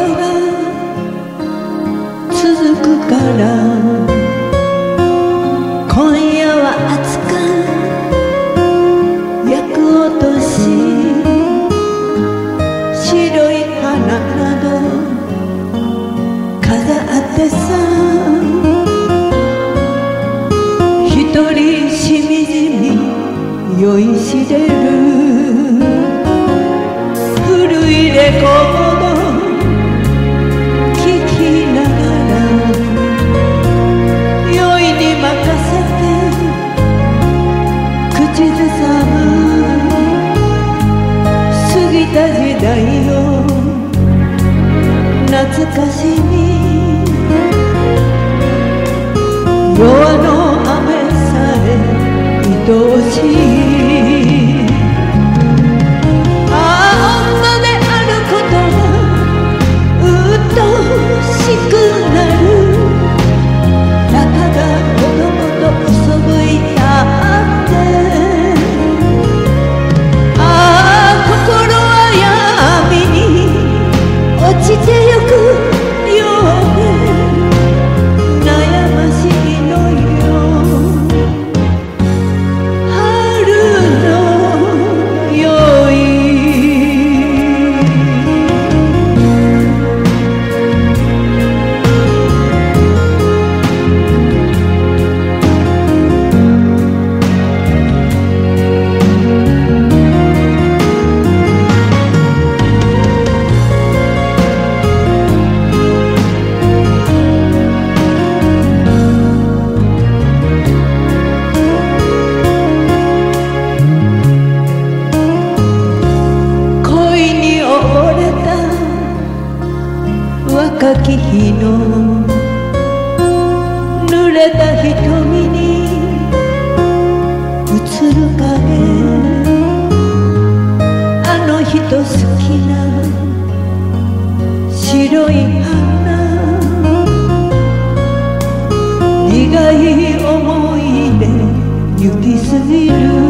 が続くから今夜は熱か焼く落とし白い花など飾ってさ一人しみじみ酔いしれる古いレコード聴きながら酔いに任せて口ずさむ過ぎた時代を懐かしみ夜の雨さえ愛おしい女であることが鬱陶しくなるたかが子供と嘘吹いたって心は闇に落ちてゆくようで悩ましいのよ春の酔い若き日の濡れた瞳に映る影あの人好きな白い花苦い思い出行き過ぎる